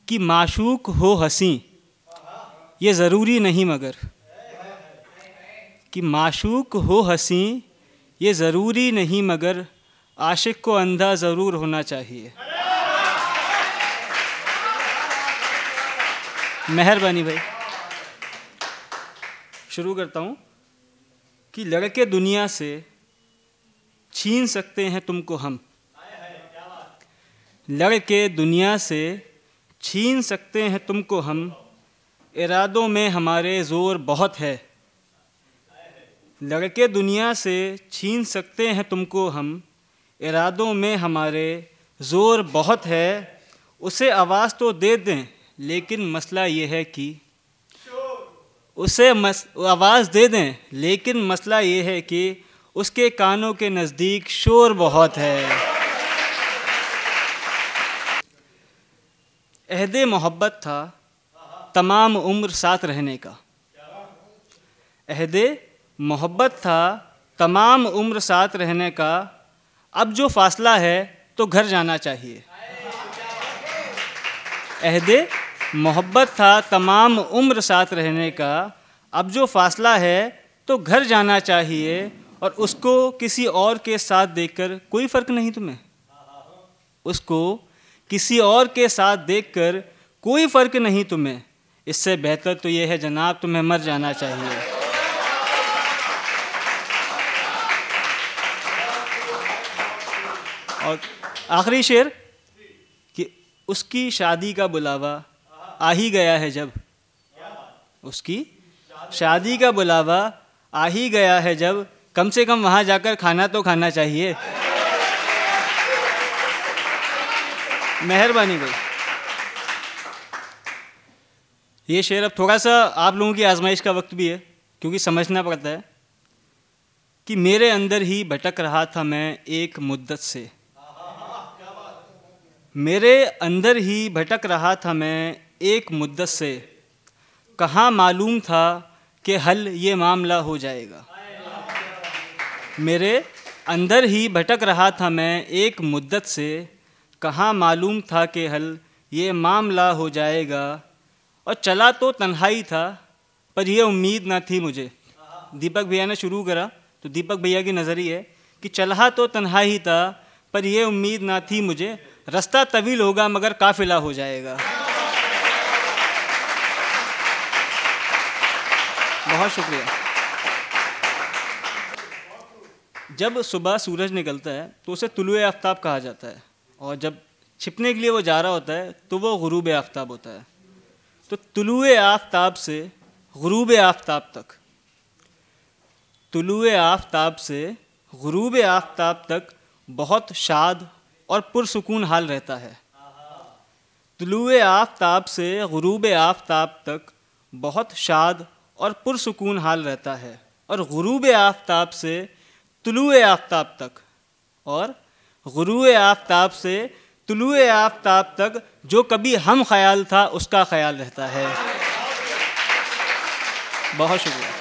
कि माशूक हो हंसी ये ज़रूरी नहीं मगर, कि माशूक हो हंसी ये ज़रूरी नहीं मगर आशिक को अंधा ज़रूर होना चाहिए। मेहरबानी भाई। शुरू करता हूँ कि लड़के दुनिया से छीन सकते हैं तुमको हम, लड़के दुनिया से छीन सकते हैं तुमको हम, इरादों में हमारे ज़ोर बहुत है। लड़के दुनिया से छीन सकते हैं तुमको हम, इरादों में हमारे ज़ोर बहुत है। उसे आवाज़ तो दे दें लेकिन मसला ये है कि उसे आवाज़ दे दें लेकिन मसला ये है कि उसके कानों के नज़दीक शोर बहुत है। अहदे मोहब्बत था तमाम उम्र साथ रहने का, अहदे मोहब्बत था तमाम उम्र साथ रहने का, अब जो फासला है तो घर जाना चाहिए। अहदे मोहब्बत था तमाम उम्र साथ रहने का, अब जो फासला है तो घर जाना चाहिए। और उसको किसी और के साथ देखकर कोई फ़र्क नहीं तुम्हें, उसको किसी और के साथ देखकर कोई फ़र्क नहीं तुम्हें, इससे बेहतर तो ये है जनाब तुम्हें मर जाना चाहिए। और आखिरी शेर कि उसकी शादी का बुलावा आ ही गया है जब, उसकी शादी का बुलावा आ ही गया है जब, कम से कम वहाँ जाकर खाना तो खाना चाहिए। मेहरबानी भाई। ये शेर अब थोड़ा सा आप लोगों की आजमाइश का वक्त भी है, क्योंकि समझना पड़ता है कि मेरे अंदर ही भटक रहा था मैं एक मुद्दत से, मेरे अंदर ही भटक रहा था मैं एक मुद्दत से, कहाँ मालूम था कि हल ये मामला हो जाएगा। मेरे अंदर ही भटक रहा था मैं एक मुद्दत से, कहाँ मालूम था कि हल ये मामला हो जाएगा। और चला तो तन्हाई था पर यह उम्मीद ना थी मुझे। दीपक भैया ने शुरू करा तो दीपक भैया की नज़र ही है कि चला तो तन्हाई था पर यह उम्मीद ना थी मुझे, रास्ता तवील होगा मगर काफिला हो जाएगा। बहुत शुक्रिया। जब सुबह सूरज निकलता है तो उसे तुलुए आफ्ताब कहा जाता है, और जब छिपने के लिए वो जा रहा होता है तो वो गुरूब आफ्ताब होता है। तो तुलुए आफ्ताब से गुरूब आफ्ताब तक, तुलुए आफ्ताब से गुरूब आफ्ताब तक बहुत शाद और पुरसुकून हाल रहता है। तुलुए आफ्ताब से गुरूब आफ्ताब तक बहुत शाद और पुरसुकून हाल रहता है, और गुरूब आफ्ताब से तुलुए आफ्ताब तक, और गुरूब आफ्ताब से तुलुए आफ्ताब तक जो कभी हम ख्याल था उसका ख्याल रहता है। बहुत शुक्रिया।